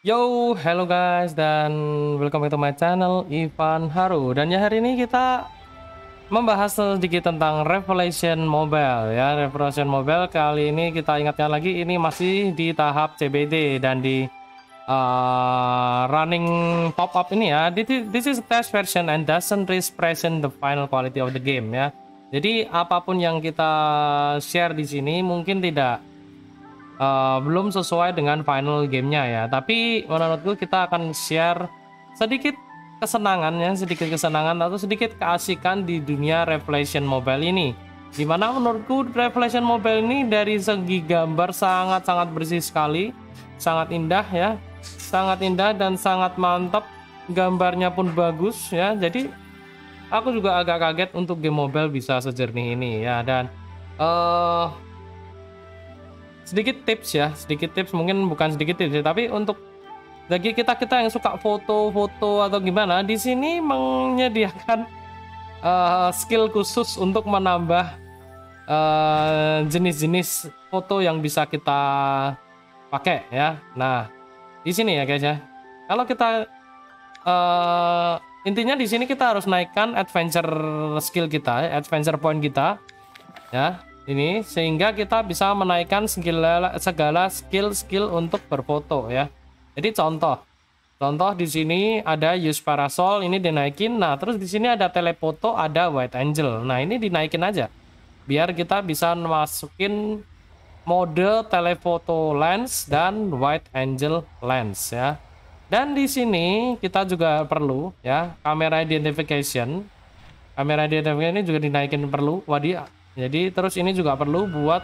Yo, hello guys, dan welcome back to my channel Ivan Haru. Dan ya hari ini kita membahas sedikit tentang Revelation Mobile ya. Revelation Mobile kali ini kita ingatkan lagi, ini masih di tahap CBD dan di running pop-up ini ya. This is test version and doesn't represent the final quality of the game ya. Jadi apapun yang kita share di sini mungkin tidak belum sesuai dengan final gamenya ya, tapi menurutku kita akan share sedikit kesenangan atau sedikit keasikan di dunia Revelation Mobile ini, dimana menurutku Revelation Mobile ini dari segi gambar sangat-sangat bersih sekali, sangat indah ya, sangat indah dan sangat mantap, gambarnya pun bagus ya. Jadi aku juga agak kaget untuk game mobile bisa sejernih ini ya. Dan sedikit tips mungkin bukan sedikit tips ya, tapi untuk bagi kita yang suka foto-foto atau gimana, di sini menyediakan skill khusus untuk menambah jenis-jenis foto yang bisa kita pakai ya. Nah di sini ya guys ya, kalau kita intinya di sini kita harus naikkan adventure skill kita, adventure point kita ya. Ini sehingga kita bisa menaikkan segala skill untuk berfoto ya. Jadi contoh di sini ada use parasol, ini dinaikin. Nah terus di sini ada telefoto, ada wide angle. Nah ini dinaikin aja biar kita bisa masukin mode telefoto lens dan wide angle lens ya. Dan di sini kita juga perlu ya kamera identification. Kamera identification ini juga dinaikin, perlu. Jadi terus ini juga perlu buat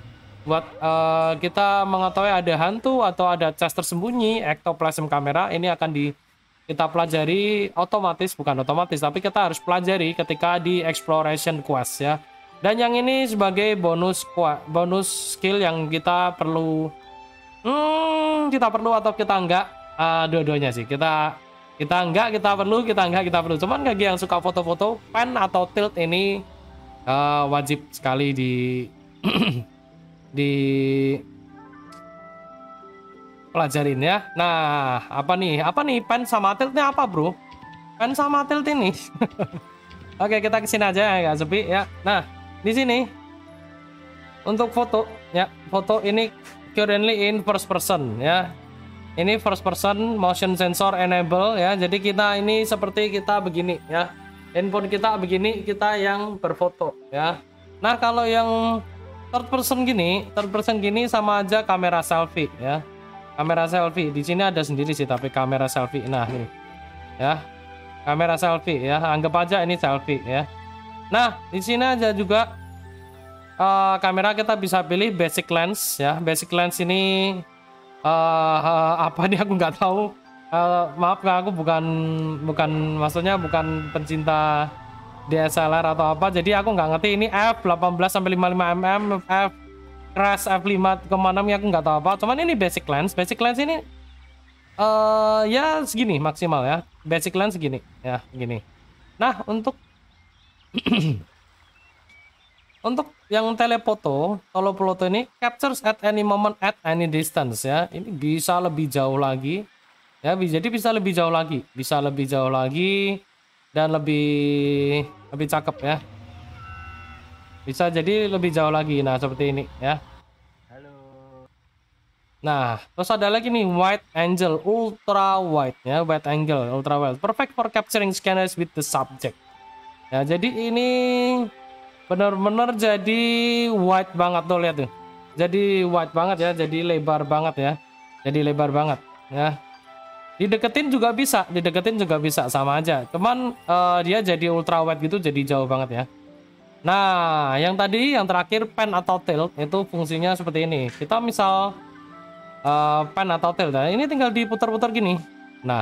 kita mengetahui ada hantu atau ada chest tersembunyi. Ectoplasm kamera ini akan kita pelajari bukan otomatis, tapi kita harus pelajari ketika di exploration quest ya. Dan yang ini sebagai bonus skill yang kita perlu atau kita enggak, dua-duanya sih. Kita perlu. Cuman bagi yang suka foto-foto, pen atau tilt ini wajib sekali di pelajarin ya. Nah, apa nih pen sama tiltnya apa, bro? Pen sama tilt ini. Oke, kita kesini aja ya, nggak sepi ya. Nah, di sini untuk foto ya, foto ini currently in first person ya. Ini first person motion sensor enable ya. Jadi kita ini seperti kita begini ya. Handphone kita begini, kita yang berfoto ya. Nah kalau yang third person gini sama aja kamera selfie ya. Kamera selfie di sini ada sendiri sih, tapi kamera selfie, nah ini ya, kamera selfie ya, anggap aja ini selfie ya. Nah di sini aja juga kamera kita bisa pilih basic lens ya. Basic lens ini apa nih aku nggak tahu. Maaf, aku maksudnya bukan pencinta DSLR atau apa, jadi aku nggak ngerti ini f18 sampai 55 mm, f crash f5,6 ya, aku nggak tahu apa. Cuman ini basic lens ini ya segini maksimal ya, basic lens segini ya, gini. Nah untuk untuk yang telefoto ini captures at any moment at any distance ya, ini bisa lebih jauh lagi. Ya, jadi bisa lebih jauh lagi dan lebih cakep ya. Bisa jadi lebih jauh lagi. Nah, seperti ini ya. Halo. Nah, terus ada lagi nih wide angle, ultra wide ya, wide angle, ultra wide. Perfect for capturing scanners with the subject. Ya, jadi ini benar-benar jadi wide banget tuh, lihat tuh. Jadi wide banget ya, jadi lebar banget ya. Ya. Dideketin juga bisa sama aja, cuman dia jadi ultra wide gitu, jadi jauh banget ya. Nah yang terakhir pen atau tilt itu fungsinya seperti ini. Kita misal pen atau tilt, nah ini tinggal diputar-putar gini, nah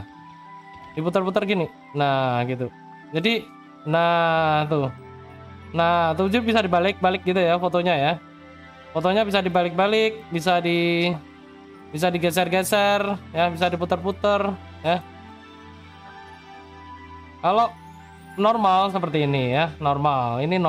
gitu. Jadi nah tuh bisa dibalik-balik gitu ya fotonya bisa dibalik-balik, bisa digeser-geser ya, bisa diputar-putar ya. Kalau normal seperti ini ya, ini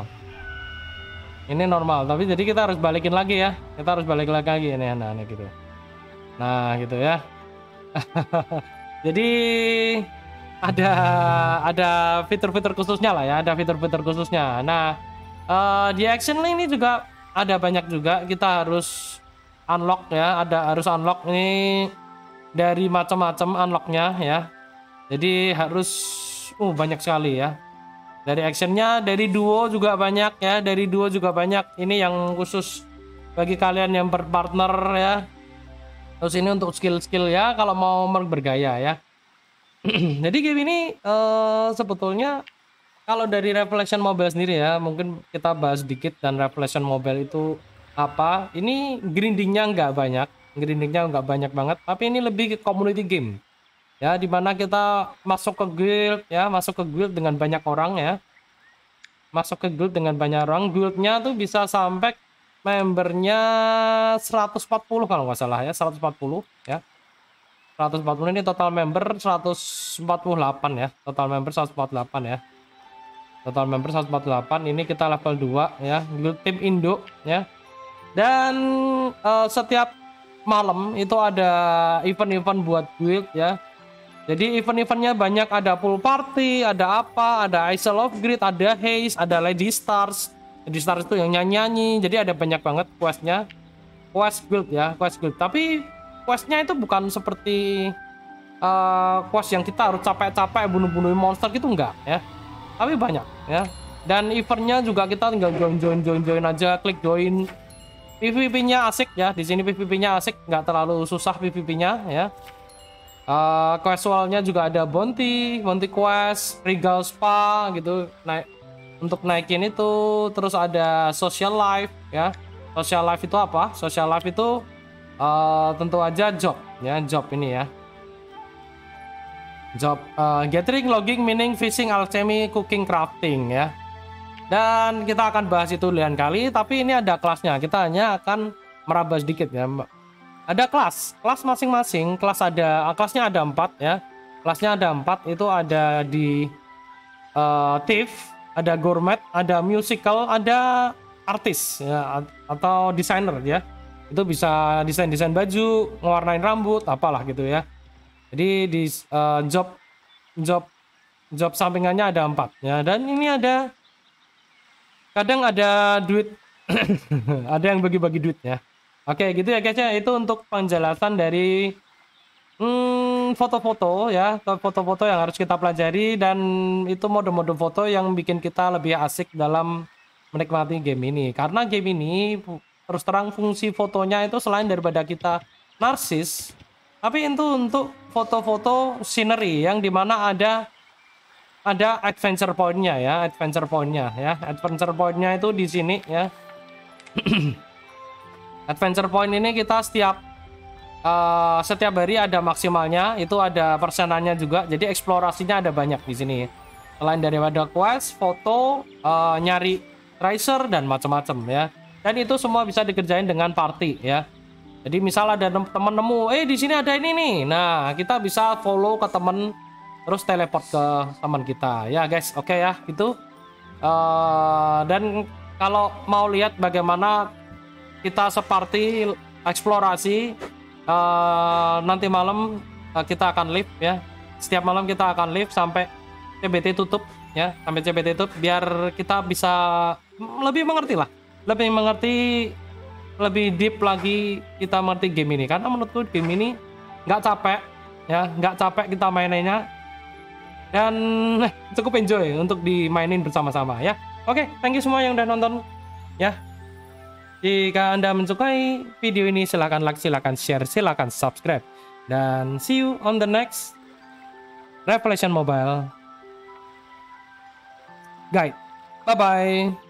normal, tapi jadi kita harus balikin lagi ya, ini nah gitu ya. Jadi ada ada fitur-fitur khususnya lah ya, ada fitur-fitur khususnya. Nah, di Action Link ini juga ada banyak juga, kita harus unlock ya, harus unlock ini dari macam-macam unlocknya ya. Jadi harus banyak sekali ya. Dari actionnya, dari duo juga banyak ya, dari duo juga banyak. Ini yang khusus bagi kalian yang berpartner ya. Terus ini untuk skill-skill ya, kalau mau bergaya ya. Jadi game ini sebetulnya kalau dari Reflection Mobile sendiri ya, mungkin kita bahas sedikit. Dan Reflection Mobile itu apa? Ini grindingnya nggak banyak banget, tapi ini lebih ke community game ya, dimana kita masuk ke guild ya, dengan banyak orang ya, guildnya tuh bisa sampai membernya 140 kalau nggak salah ya, 140 ya. 140 ini total member 148 ya, total member 148 ya. Total member 148, ini kita level 2 ya, guild tim Indo ya. Dan setiap malam itu ada event-event buat guild ya. Jadi event-eventnya banyak, ada pool party, ada apa, ada Isle of Greed, ada Haze, ada Lady Stars. Lady Stars itu yang nyanyi-nyanyi. Jadi ada banyak banget questnya. Quest guild ya, quest guild. Tapi questnya itu bukan seperti quest yang kita harus capek-capek bunuh-bunuhin monster gitu, enggak ya. Tapi banyak ya. Dan eventnya juga kita tinggal join aja, klik join. PvP-nya asik ya. Di sini PvP-nya asik, nggak terlalu susah PvP-nya ya. Casualnya juga ada bounty quest, regal spa gitu, untuk naikin itu. Terus ada social life ya. Social life itu apa? Social life itu tentu aja job ya, job ini ya. Job gathering, logging, mining, fishing, alchemy, cooking, crafting ya. Dan kita akan bahas itu lain kali, tapi ini ada kelasnya. Kita hanya akan meraba sedikit ya. Ada kelas masing-masing, kelasnya ada 4 ya. Kelasnya ada 4, itu ada di thief, ada gourmet, ada musical, ada artis ya, atau desainer ya. Itu bisa desain baju, ngewarnain rambut, apalah gitu ya. Jadi di job sampingannya ada 4 ya. Dan ini kadang ada duit. Ada yang bagi-bagi duit ya. Oke, gitu ya guys ya. Itu untuk penjelasan dari foto-foto ya, foto-foto yang harus kita pelajari, dan itu mode-mode foto yang bikin kita lebih asik dalam menikmati game ini. Karena game ini terus terang fungsi fotonya itu selain daripada kita narsis, tapi itu untuk foto-foto scenery yang dimana ada adventure point-nya ya, adventure point-nya itu di sini ya. Adventure point ini kita setiap hari ada maksimalnya, itu ada persenannya juga. Jadi eksplorasinya ada banyak di sini. Selain daripada quest, foto, nyari treasure dan macam-macam ya. Dan itu semua bisa dikerjain dengan party ya. Jadi misal ada temen nemu, di sini ada ini nih. Nah, kita bisa follow ke temen, terus teleport ke teman kita ya guys. Oke ya, itu. Dan kalau mau lihat bagaimana kita seperti eksplorasi, nanti malam kita akan live ya. Setiap malam kita akan live sampai CBT tutup ya, biar kita bisa lebih mengerti lah, lebih deep lagi kita mengerti game ini. Karena menurutku game ini nggak capek kita mainnya, dan cukup enjoy untuk dimainin bersama-sama ya. Oke, thank you semua yang udah nonton ya. Jika Anda menyukai video ini, silahkan like, silahkan share, silahkan subscribe. Dan see you on the next Revelation Mobile Guide. Bye-bye.